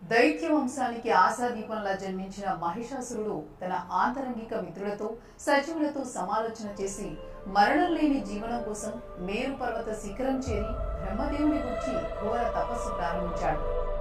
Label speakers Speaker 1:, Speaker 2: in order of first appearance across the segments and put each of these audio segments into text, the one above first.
Speaker 1: దైత్య వంశానికి ఆశాదీపంలా జన్మించిన మహిషాసురుడు తన ఆంతరంగిక మిత్రులతో సచివులతో సమాలోచన చేసి మరణం లేని జీవనం కోసం మేరు పర్వత శిఖరం చేరి బ్రహ్మదేవుని గురించి ఘోర తపస్సు ప్రారంభించాడు.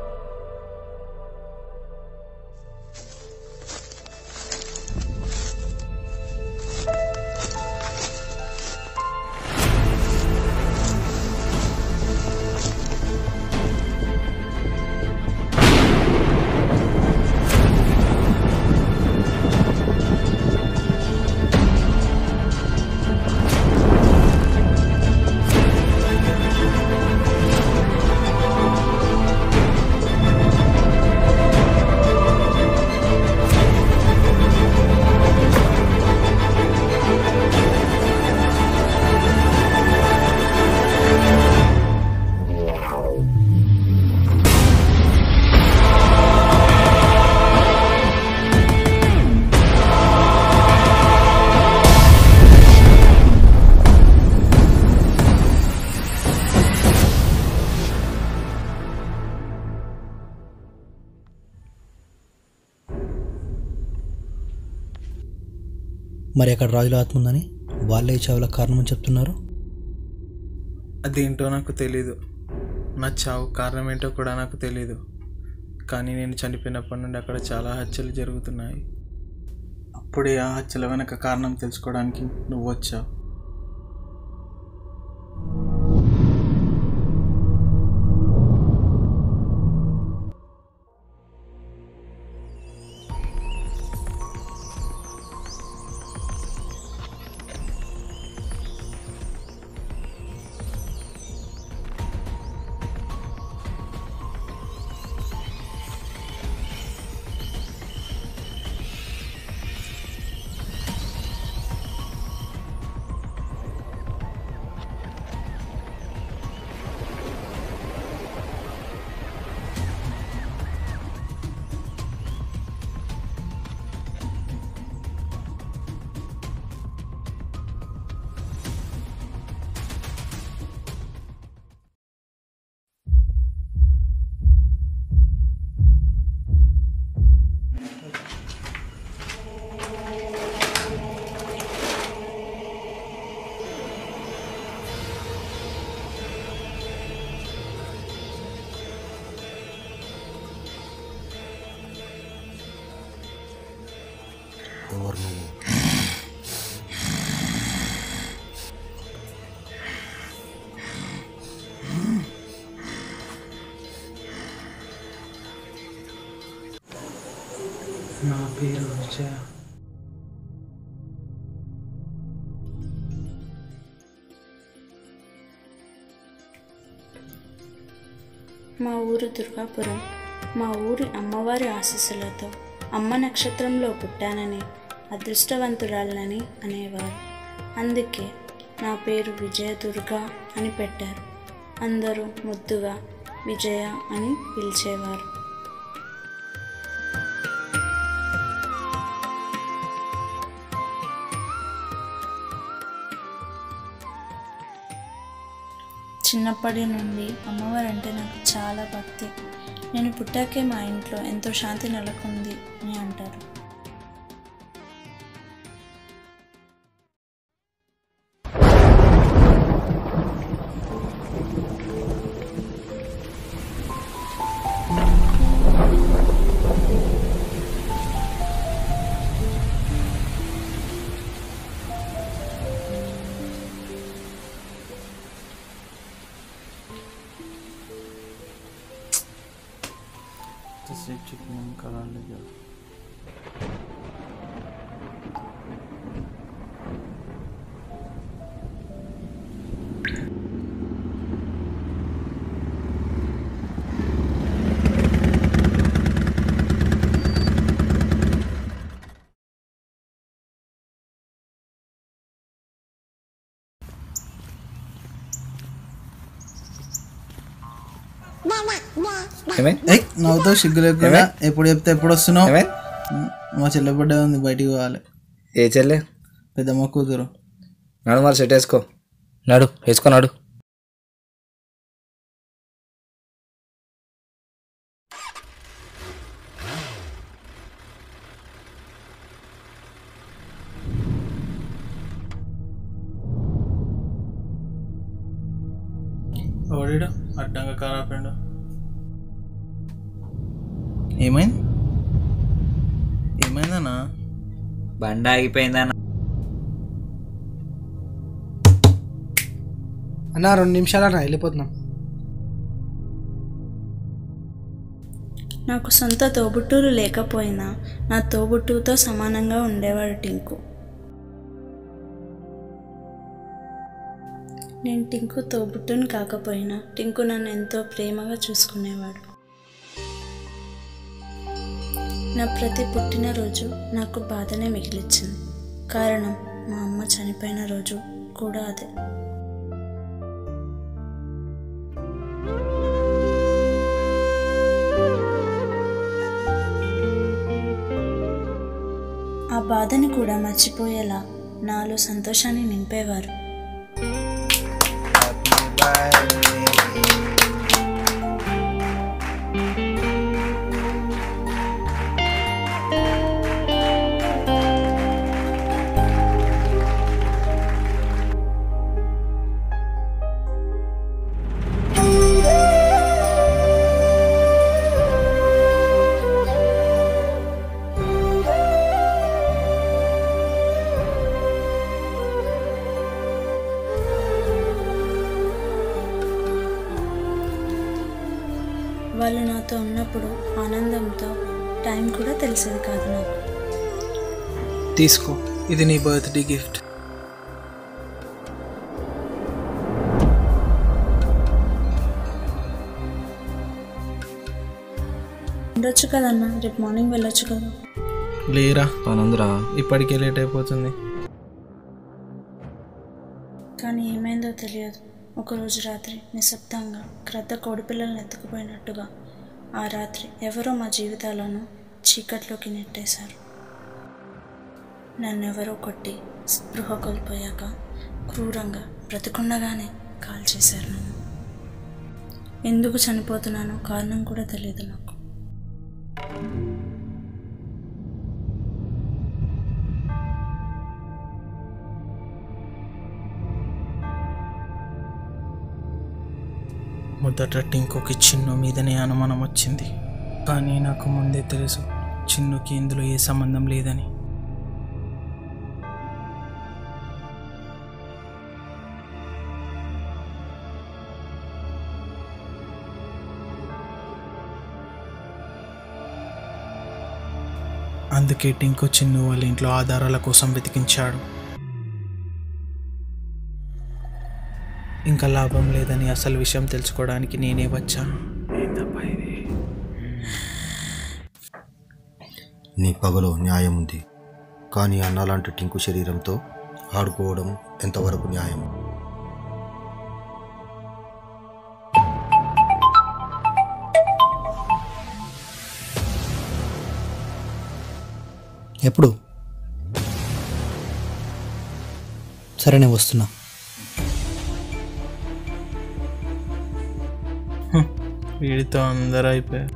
Speaker 2: మరి అక్కడ రాజుల ఆత్మ ఉందని వాళ్ళే చావుల కారణమని చెప్తున్నారు.
Speaker 3: అదేంటో నాకు తెలీదు. నా చావు కారణం ఏంటో కూడా నాకు తెలీదు. కానీ నేను చనిపోయినప్పటి నుండి అక్కడ చాలా హత్యలు జరుగుతున్నాయి. అప్పుడే ఆ హత్యల వెనక కారణం తెలుసుకోవడానికి నువ్వు వచ్చావు. నా పేరు విజయ.
Speaker 4: మా ఊరు దుర్గాపురం. మా ఊరి అమ్మవారి ఆశీస్సులతో అమ్మ నక్షత్రంలో పుట్టానని అదృష్టవంతురాలని అనేవారు. అందుకే నా పేరు విజయదుర్గ అని పెట్టారు. అందరూ ముద్దుగా విజయ అని పిలిచేవారు. చిన్నప్పటి నుండి అమ్మవారు అంటే నాకు చాలా భక్తి. నేను పుట్టాకే మా ఇంట్లో ఎంతో శాంతి నెలకొంది అని అంటారు.
Speaker 3: నవ్వుతావు సిగ్గు లేకుండా. ఎప్పుడు చెప్తే ఎప్పుడు వస్తున్నావు? మా చెల్లె బర్త్డే ఉంది, బయటికి పోవాలి.
Speaker 5: ఏ చెల్లె?
Speaker 3: పెద్దమ్మ కూతురు.
Speaker 5: నాడు మరి సెట్ వేసుకో. నాడు వేసుకున్నాడు.
Speaker 3: ఓడిడు అడ్డంగా కారాపండు. ఏమైంది? ఏమైందన్నా?
Speaker 5: బండి ఆగిపోయిందన్న.
Speaker 6: అన్న 2 నిమిషాలు అన్న వెళ్ళిపోతున్నాం.
Speaker 4: నాకు సొంత తోబుట్టువులు లేకపోయినా నా తోబుట్టువుతో సమానంగా ఉండేవాడు టింకు. నేను టింకు తోబుట్టుని కాకపోయినా టింకు నన్ను ఎంతో ప్రేమగా చూసుకునేవాడు. నా ప్రతి పుట్టినరోజు నాకు బాధనే మిగిలిచ్చింది. కారణం మా అమ్మ చనిపోయిన రోజు కూడా అదే. ఆ బాధని కూడా మర్చిపోయేలా నాలో సంతోషాన్ని నింపేవారు. వాళ్ళు నాతో ఉన్నప్పుడు ఆనందంతో టైం కూడా తెలిసేది కాదు నాకు.
Speaker 3: తీసుకో, ఇది నీ బర్త్డే గిఫ్ట్.
Speaker 4: ఉండొచ్చు కదన్నా, రేపు మార్నింగ్ వెళ్ళొచ్చు కదా.
Speaker 3: లేరా,
Speaker 5: పనుందిరా.
Speaker 3: ఇప్పటికే లేట్ అయిపోతుంది.
Speaker 4: కానీ ఏమైందో తెలియదు. ఒకరోజు రాత్రి నిశ్శబ్దంగా క్రొత్త కోడిపిల్లల్ని ఎత్తుకుపోయినట్టుగా ఆ రాత్రి ఎవరో మా జీవితాలను చీకట్లోకి నెట్టేశారు. నన్నెవరో కొట్టి స్పృహ కోల్పోయాక క్రూరంగా బ్రతికుండగానే కాల్చేశారు నన్ను. ఎందుకు చనిపోతున్నానో కారణం కూడా తెలియదు నాకు.
Speaker 3: మొదట టింకుకి చిన్ను మీదనే అనుమానం వచ్చింది. కానీ నాకు ముందే తెలుసు చిన్నుకి ఇందులో ఏ సంబంధం లేదని. అందుకే టింకు చిన్ను వాళ్ళ ఇంట్లో ఆధారాల కోసం వెతికించాడు. ఇంకా లాభం లేదని అసలు విషయం తెలుసుకోవడానికి నేనే వచ్చాను.
Speaker 7: నీ పగలో న్యాయం ఉంది, కానీ అన్నలాంటి టింకు శరీరంతో ఆడుకోవడం ఎంతవరకు న్యాయం?
Speaker 2: ఎప్పుడు? సరే నేను వస్తున్నా.
Speaker 3: వీడితో అందరూ అయిపోయారు.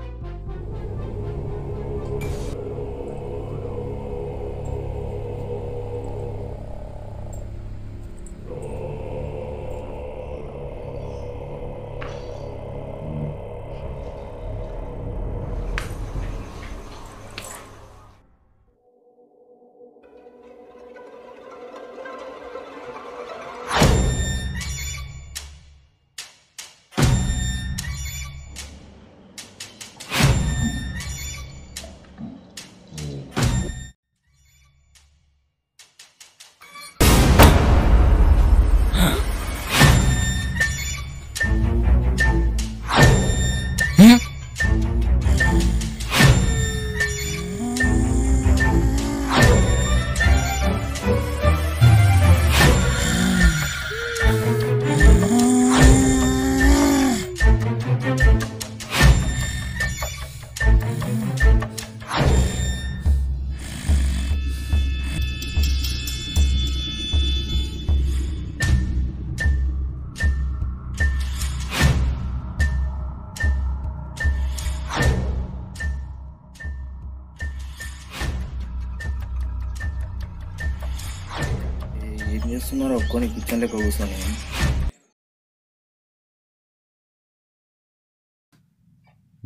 Speaker 5: ఏం చేస్తున్నారు? ఒక్కొని కిచెన్లోకి కూర్చొని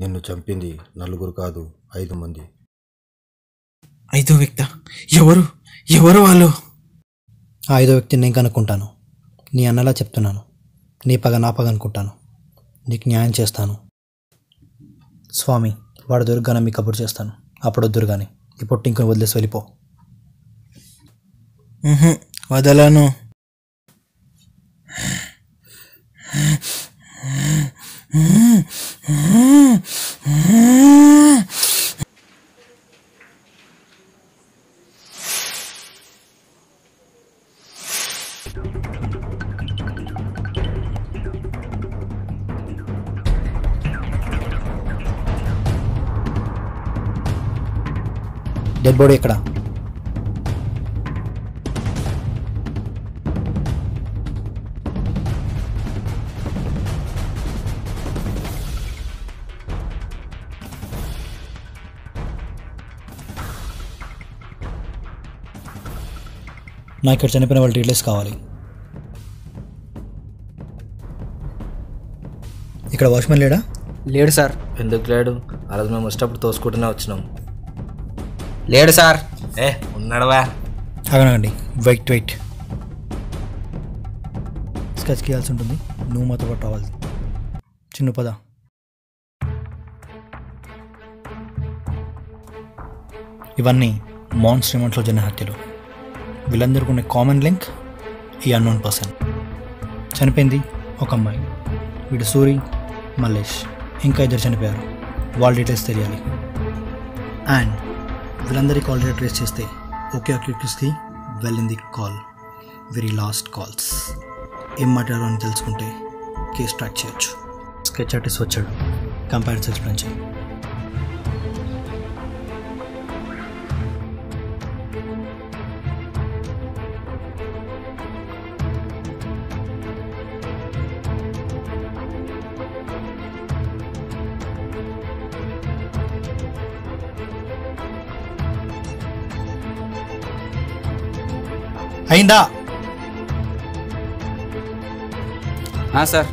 Speaker 7: నిన్ను చంపింది 4 కాదు 5 మంది.
Speaker 3: 5వ వ్యక్తి ఎవరు వాళ్ళు?
Speaker 2: ఆ 5వ వ్యక్తిని నేను కనుక్కుంటాను. నీ అన్నలా చెప్తున్నాను. నీ పగ నా పగ అనుకుంటాను. నీకు న్యాయం చేస్తాను. స్వామి, వాడు దొరకగానే మీ కబురు చేస్తాను. అప్పుడు వద్దురు కానీ ఇప్పుడు టింకుని వదిలేసి వెళ్ళిపో.
Speaker 3: వదలను.
Speaker 2: డెడ్ బాడీ ఎక్కడ? నాకు ఇక్కడ చనిపోయిన వాళ్ళ డీటెయిల్స్ కావాలి. ఇక్కడ వాచ్మెన్ లేడా?
Speaker 5: లేడు సార్. ఎందుకు లేడు? ఆ రోజు మేము వచ్చేటప్పుడు తోసుకుంటూనే వచ్చినాం. లేడు సార్. ఉన్నాడువా?
Speaker 2: అగనండి, వెయిట్ స్కెచ్ చేయాల్సి ఉంటుంది. నువ్వు మాతో పాటు రావాలి. చిన్న పద. ఇవన్నీ మాన్స్ రిమంట్లో జరిగిన హత్యలు. వీళ్ళందరికీ ఉన్న కామన్ లింక్ ఈ అన్నోన్ పర్సన్. చనిపోయింది ఒక అమ్మాయి. వీడు సూరి, మల్లేష్, ఇంకా 2 చనిపోయారు. వాళ్ళ డీటెయిల్స్ తెలియాలి. అండ్ వీళ్ళందరికీ కాల్ డేటా ట్రేస్ చేస్తే ఓకే అక్యూస్కి వెళ్ళింది కాల్, వెరీ లాస్ట్ కాల్స్. ఏం మాట్లాడాలో అని తెలుసుకుంటే కేసు ట్రాక్ చేయొచ్చు. స్కెచ్ ఆర్టిస్ట్ వచ్చాడు. కంపారిజన్ ఎక్స్ప్లెయిన్ చేయి. అయిందా?
Speaker 5: సార్.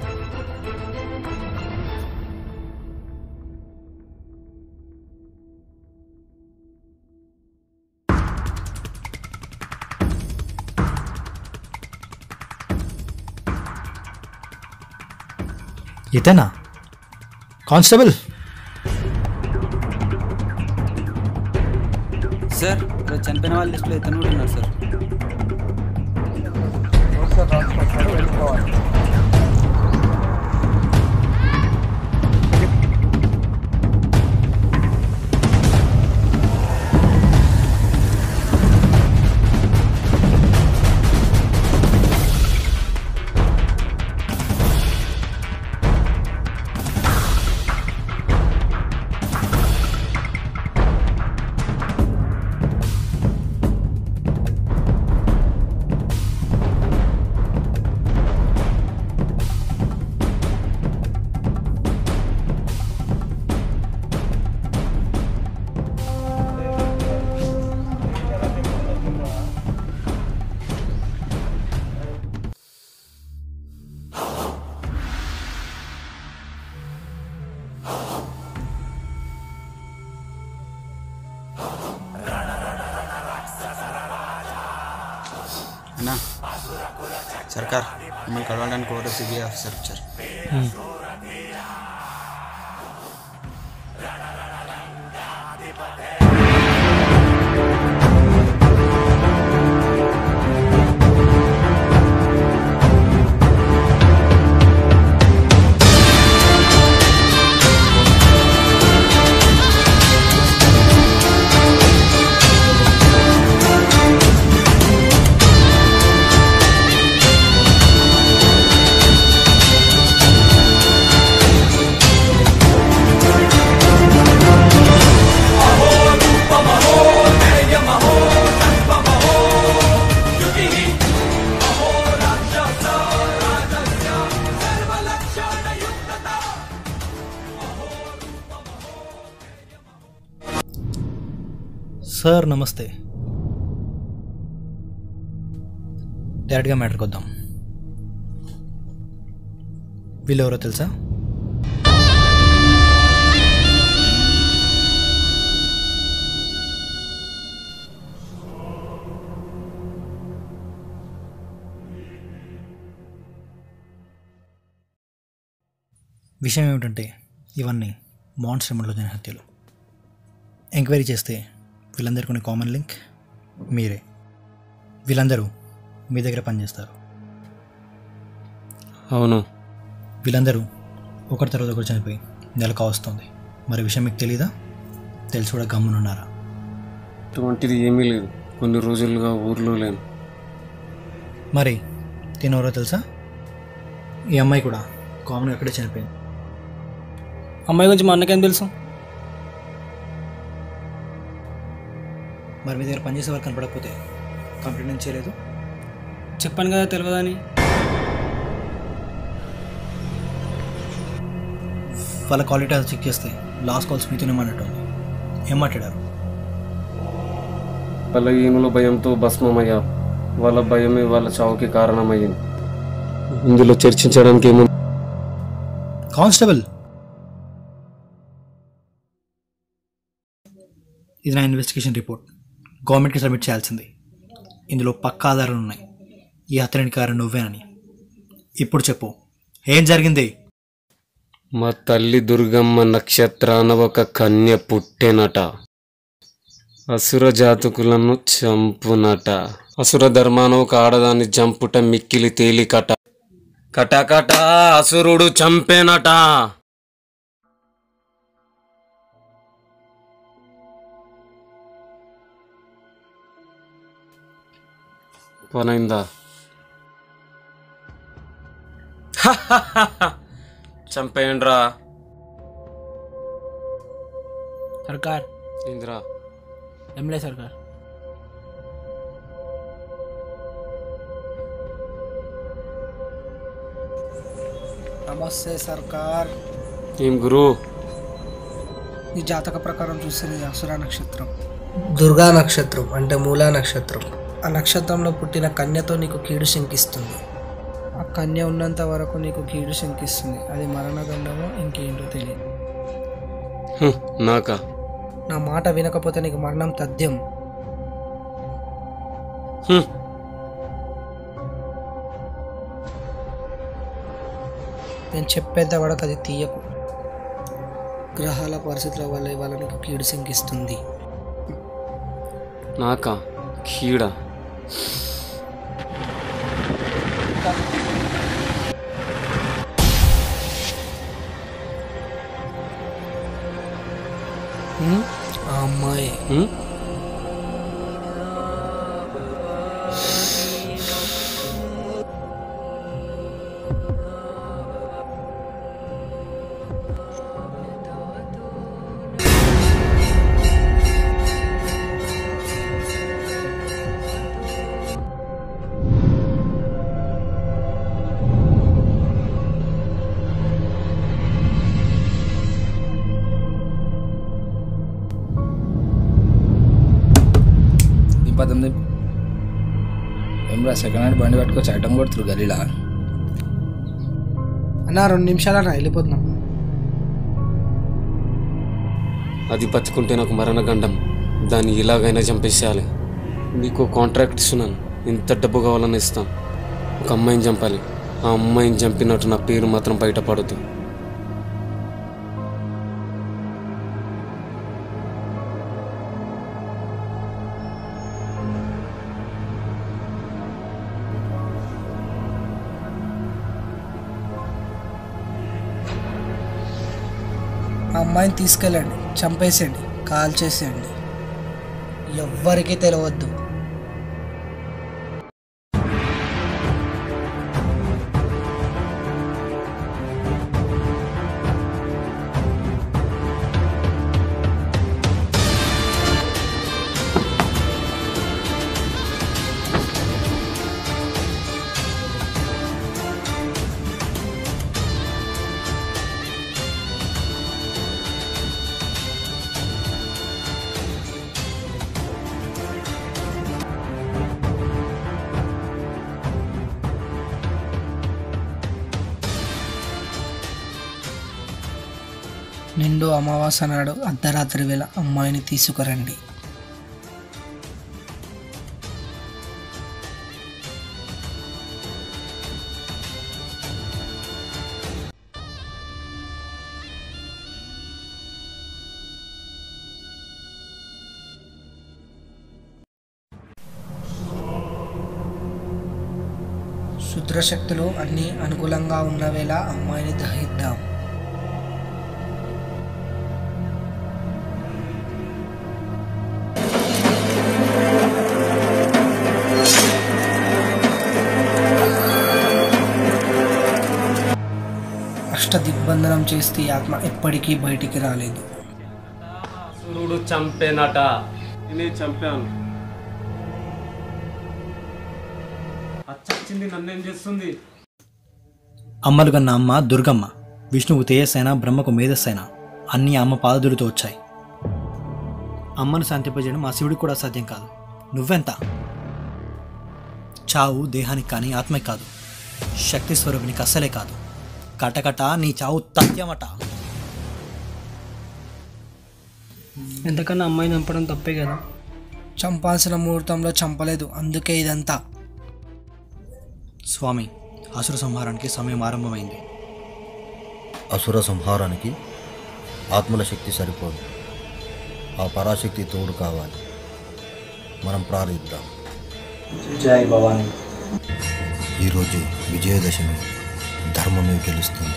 Speaker 2: ఇతనా కానిస్టేబుల్?
Speaker 8: సార్, చనిపోయిన వాళ్ళ లిస్టులో ఇతను కూడా ఉన్నారు సార్. అన్నా, సర్కార్ మిమ్మల్ని కలవడానికి ఎవరో సిబిఐ ఆఫీసర్ వచ్చారు.
Speaker 2: సార్ నమస్తే. డైరెక్ట్గా మ్యాటర్కి వద్దాం. వీళ్ళెవరో తెలుసా? విషయం ఏమిటంటే ఇవన్నీ మాన్స్టర్ ఎమౌంట్లో జరిగిన హత్యలు. ఎంక్వైరీ చేస్తే వీళ్ళందరికీ ఉన్న కామన్ లింక్ మీరే. వీళ్ళందరూ మీ దగ్గర పనిచేస్తారు.
Speaker 9: అవును.
Speaker 2: వీళ్ళందరూ ఒకరి తర్వాత ఒకరు చనిపోయి నెల కావస్తుంది. మరి విషయం మీకు తెలీదా? తెలిసి కూడా గమ్మునున్నారా?
Speaker 9: అటువంటిది ఏమీ లేదు. కొన్ని రోజులుగా ఊర్లో లేను.
Speaker 2: మరి తినవరో తెలుసా? ఈ అమ్మాయి కూడా కామన్గా అక్కడే చనిపోయింది.
Speaker 6: అమ్మాయి గురించి మా అన్నకేం తెలుసు?
Speaker 2: మరి మీ దగ్గర పనిచేసే వారు కనపడకపోతే కంప్లైంట్ ఏం చేయలేదు?
Speaker 6: చెప్పాను కదా తెలియదని.
Speaker 2: వాళ్ళ క్వాలిటీ అది చెక్ చేస్తే లాస్ట్ కాల్స్ మీతోనే మాట్లాడుతుంది. ఏం మాట్లాడారు?
Speaker 9: వాళ్ళ ఈనుల భయంతో భస్మమయ్యారు. వాళ్ళ భయమే వాళ్ళ చావుకి కారణమయ్యింది. ఇందులో చర్చించడానికి ఏమో.
Speaker 2: కానిస్టేబుల్, ఇది నా ఇన్వెస్టిగేషన్ రిపోర్ట్. గవర్నమెంట్కి సబ్మిట్ చేయాల్సింది. ఇందులో పక్కా ఆధారాలు ఉన్నాయి. ఈ హత్యకి కారణం నువ్వేనని. ఇప్పుడు చెప్పు, ఏం జరిగింది?
Speaker 9: మా తల్లి దుర్గమ్మ నక్షత్రాన ఒక కన్య పుట్టెనట. అసుర జాతకులను చంపునట. అసుర ధర్మాన ఒక ఆడదాన్ని చంపుట మిక్కిలి తేలికట. కటకట అసురుడు చంపేనట. పనైందా? చంపేయండ్రా.
Speaker 6: సర్కార్
Speaker 9: ఇంద్రా
Speaker 6: ఎంలే సర్కార్.
Speaker 10: నమస్తే సర్కార్.
Speaker 9: ఏం గురు?
Speaker 10: నీ జాతక ప్రకారం చూస్తే నీ అసుర నక్షత్రం,
Speaker 6: దుర్గా నక్షత్రం అంటే మూలా నక్షత్రం. ఆ నక్షత్రంలో పుట్టిన కన్యతో నీకు కీడు శంకిస్తుంది.
Speaker 10: ఆ కన్య ఉన్నంత వరకు నీకు కీడు శంకిస్తుంది. అది మరణదండమో ఇంకేంటో తెలియదు.
Speaker 9: నాకా?
Speaker 10: నా మాట వినకపోతే నీకు మరణం తథ్యం. నేను చెప్పేంత వరకు అది తీయకు. గ్రహాల పరిస్థితుల వల్ల ఇవాళ నీకు కీడు శంకిస్తుంది.
Speaker 9: నాకా కీడా?
Speaker 10: ఆ అమ్మాయి
Speaker 11: ఏమరా సెకండ్ హ్యాండ్ బండి పట్టుకొచ్చి ఐటమ్ కొడుతురు గలీలా?
Speaker 10: అన్న 2 నిమిషాలన్నా వెళ్ళిపోతున్నాం.
Speaker 9: అది బతుకుంటే నాకు మరణగండం. దాన్ని ఇలాగైనా చంపేసేయాలి. నీకు కాంట్రాక్ట్ ఇస్తున్నాను. ఎంత డబ్బు కావాలని ఇస్తాను. ఒక అమ్మాయిని చంపాలి. ఆ అమ్మాయిని చంపినట్టు నా పేరు మాత్రం బయటపడదు.
Speaker 10: ఆ అమ్మాయిని తీసుకెళ్ళండి, చంపేసేయండి, కాల్ చేసేయండి. ఎవ్వరికీ తెలియవద్దు. నిండు అమావాస్య నాడు అర్ధరాత్రి వేళ అమ్మాయిని తీసుకురండి.
Speaker 6: క్షుద్రశక్తులు అన్నీ అనుకూలంగా ఉన్న వేళ అమ్మాయిని దహిద్దాం. అష్టదిగ్బంధనం చేస్తే ఆత్మ ఎప్పటికీ బయటికి రాలేదు.
Speaker 9: అసురుడు చంపేనట, నేను చంపాను. అచ్చచ్చింది నన్నేం చేస్తుంది?
Speaker 2: అమ్మలు కన్న అమ్మ దుర్గమ్మ, విష్ణువు తేజస్సైన, బ్రహ్మకు మేధస్సైన అన్నీ అమ్మ పాదదులతో వచ్చాయి. అమ్మను శాంతింపజేయడం ఆ శివుడికి కూడా సాధ్యం కాదు. నువ్వెంత? చావు దేహానికి కానీ ఆత్మకి కాదు, శక్తి స్వరూపినికి అస్సలే కాదు. కటకట నీ చావు తథ్యమట.
Speaker 10: ఎంతకన్నా అమ్మాయిని చంపడం తప్పే కదా.
Speaker 6: చంపాల్సిన ముహూర్తంలో చంపలేదు, అందుకే ఇదంతా.
Speaker 2: స్వామి, అసుర సంహారానికి సమయం ఆరంభమైంది.
Speaker 7: అసుర సంహారానికి ఆత్మల శక్తి సరిపోదు, ఆ పరాశక్తి తోడు కావాలి. మనం ప్రార్థిద్దాం.
Speaker 2: జై భవాని.
Speaker 7: ఈరోజు విజయదశమి, ధర్మమే గెలుస్తుంది.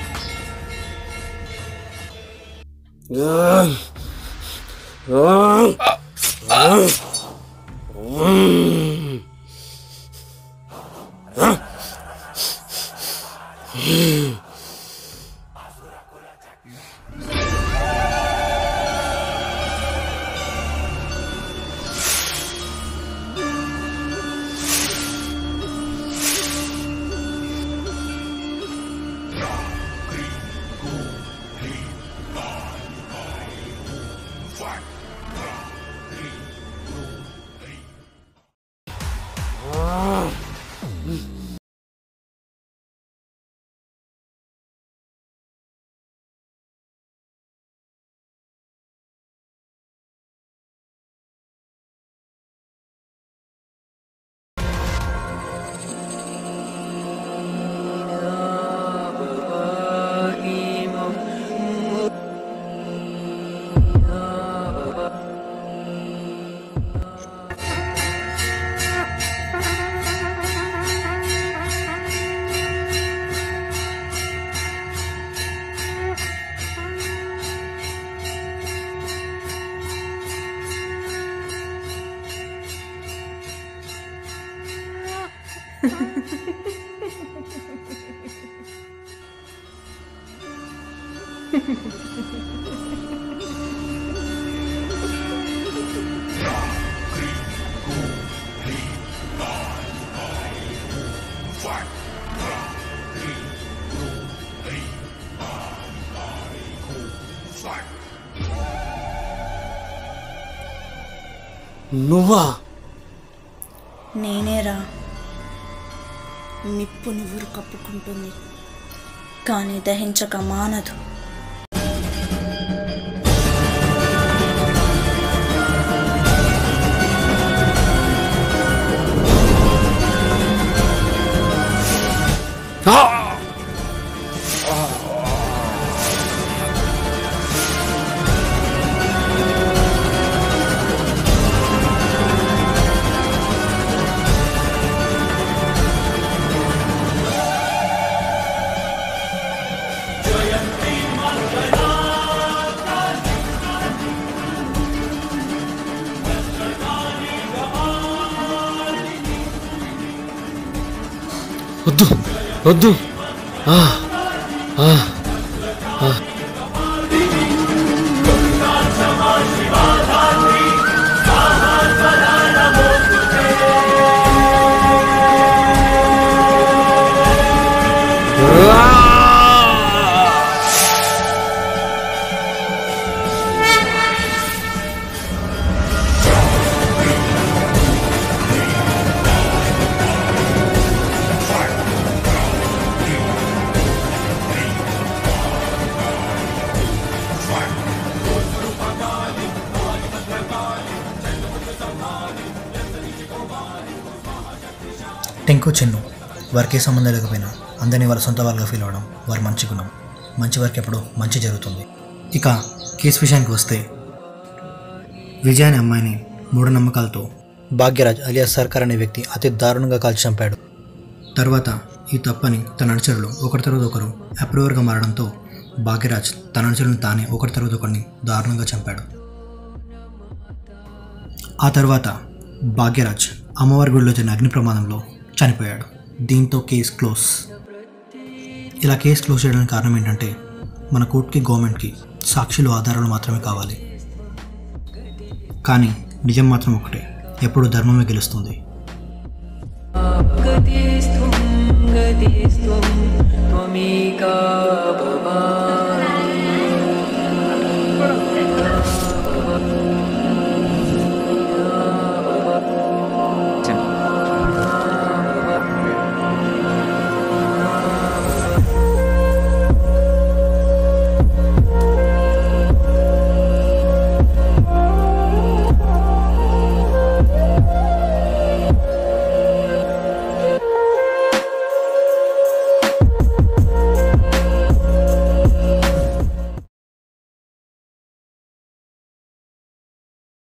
Speaker 9: నువ్వా?
Speaker 4: నేనేరా. నిప్పు నివురు కప్పుకుంటుంది, కానీ దహించక మానదు.
Speaker 9: వద్దు వద్దు.
Speaker 2: టెంకు చిన్ను వారికి సంబంధం లేకపోయినా అందరినీ వాళ్ళ సొంత వాళ్ళగా ఫీల్ అవ్వడం వారి మంచి గుణం. మంచి వారికి ఎప్పుడు మంచి జరుగుతుంది. ఇక కేసు విషయానికి వస్తే, విజయ్ అనే అమ్మాయిని మూఢనమ్మకాలతో భాగ్యరాజ్ అలియాస్ సర్కార్ అనే వ్యక్తి అతి దారుణంగా కాల్చి చంపాడు. తర్వాత ఈ తప్పని తన అనుచరులు ఒకరి తర్వాత ఒకరు అప్రూవర్గా మారడంతో భాగ్యరాజ్ తన అనుచరులను తానే ఒకరి తర్వాత ఒకరిని దారుణంగా చంపాడు. ఆ తర్వాత భాగ్యరాజ్ అమ్మవారి గుడిలో జరిగిన అగ్ని ప్రమాదంలో చనిపోయాడు. దీంతో కేసు క్లోజ్. ఇలా కేసు క్లోజ్ చేయడానికి కారణం ఏంటంటే మన కోర్టుకి గవర్నమెంట్కి సాక్షులు ఆధారాలు మాత్రమే కావాలి. కానీ నిజం మాత్రం ఒకటే, ఎప్పుడు ధర్మమే గెలుస్తుంది.
Speaker 12: గతిస్త్వం త్వమేకా భవ